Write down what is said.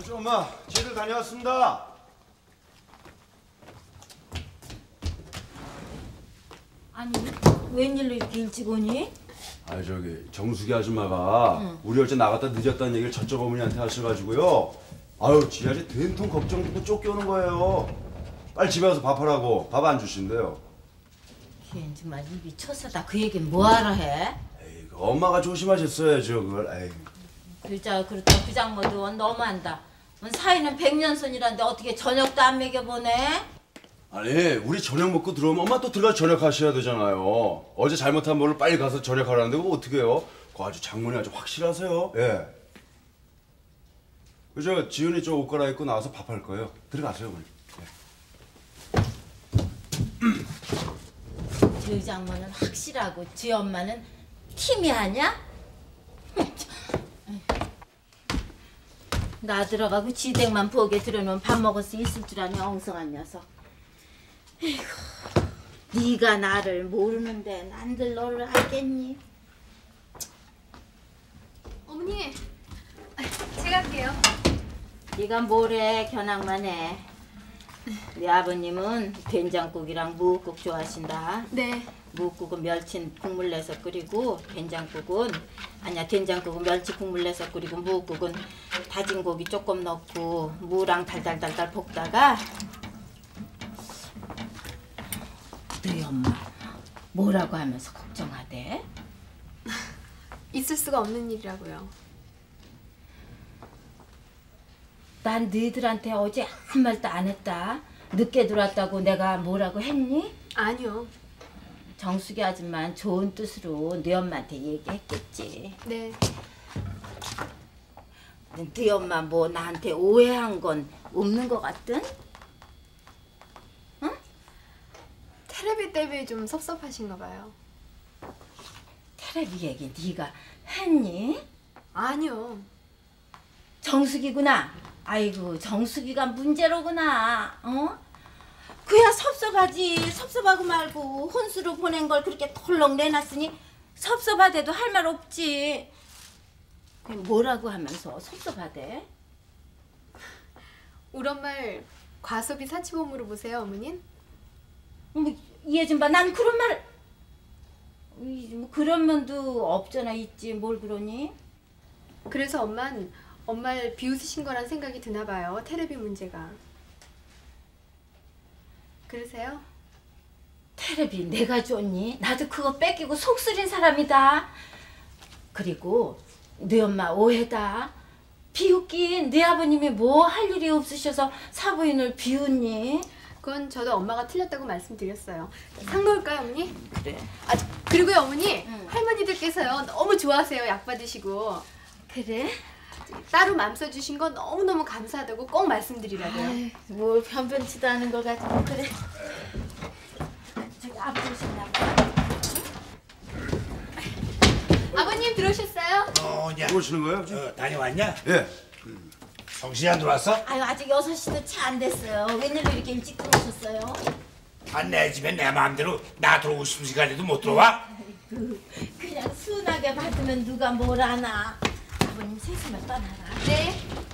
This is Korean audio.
엄마, 쟤들 다녀왔습니다. 아니, 웬일로 이렇게 일찍 오니? 아, 저기 정숙이 아줌마가 우리 어제 나갔다 늦었다는 얘기를 저쪽 어머니한테 하셔가지고요. 아유, 지 아재 된통 걱정 듣고 쫓겨오는 거예요. 빨리 집에 가서 밥하라고. 밥 안 주신대요. 걔는 정말 입이 쳐서다 그 얘기는 뭐하러 해? 에이, 엄마가 조심하셨어야죠, 그걸. 에이. 그렇다 그 장모도 너무한다. 사이는 100년선이란데 어떻게 저녁도 안 먹여보네? 아니, 우리 저녁 먹고 들어오면 엄마 또 들어가서 저녁 하셔야 되잖아요. 어제 잘못한 뭐를 빨리 가서 저녁 하라는데 그거 어떻게 해요? 그거 아주 장모님 아주 확실하세요. 예. 그저 지훈이 저 옷 갈아입고 나와서 밥할 거예요. 들어가세요, 어머니. 저 장모는 확실하고 지 엄마는 팀이 아냐? 나 들어가고 지댁만 부엌에 들어놓으면 밥 먹을 수 있을 줄 아냐 엉성한 녀석. 에이구, 네가 나를 모르는데 난들 너를 알겠니? 어머니, 제가 할게요. 네가 뭐래 견학만 해. 네 아버님은 된장국이랑 무국국 좋아하신다. 네. 무국국은 멸치 국물 내서 끓이고 된장국은 된장국은 멸치 국물 내서 끓이고 무국국은 다진 고기 조금 넣고 무랑 달달달달 볶다가 너희 엄마 뭐라고 하면서 걱정하대? 있을 수가 없는 일이라고요. 난 너희들한테 어제 한 말도 안 했다. 늦게 들어왔다고 내가 뭐라고 했니? 아니요. 정숙이 아줌마는 좋은 뜻으로 네 엄마한테 얘기했겠지. 네. 네 엄마 뭐 나한테 오해한 건 없는 것 같든? 응? 테레비 때문에 좀 섭섭하신가 봐요. 테레비 얘기 네가 했니? 아니요. 정숙이구나. 아이고 정숙이가 문제로구나. 어? 그야 섭섭하지. 섭섭하고 말고 혼수로 보낸 걸 그렇게 털렁 내놨으니 섭섭하대도 할 말 없지. 뭐라고 하면서 섭섭하대? 우리 엄마를 과소비 사치범으로 보세요, 어머님? 이해 좀 봐. 난 그런 말 뭐 그런 면도 없잖아. 있지. 뭘 그러니? 그래서 엄마를 비웃으신 거란 생각이 드나 봐요, 테레비 문제가. 그러세요? 테레비 내가 줬니? 나도 그거 뺏기고 속쓰린 사람이다. 그리고 네 엄마 오해다. 비웃긴 네 아버님이 뭐 할 일이 없으셔서 사부인을 비웃니? 그건 저도 엄마가 틀렸다고 말씀드렸어요. 상 놓을까요, 어머니? 그래. 그리고요, 어머니. 응. 할머니들께서요, 너무 좋아하세요, 약 받으시고. 그래? 따로 맘 써주신 거 너무너무 감사하다고 꼭 말씀드리라고요. 아이, 뭘 변변치도 않은 걸 가지고 그래. 저기 아버지 오셨나 봐. 아버님 들어오셨어요? 야. 들어오시는 거예요? 다녀왔냐? 예. 성신이 안 들어왔어? 아유 아직 6시도 채 안 됐어요. 웬일로 이렇게 일찍 들어오셨어요? 내 집에 내 마음대로 나 들어오고 싶은 시간에도 못 들어와? 그냥 순하게 받으면 누가 뭘 하나. 아버님 세수만 떠나라. 네.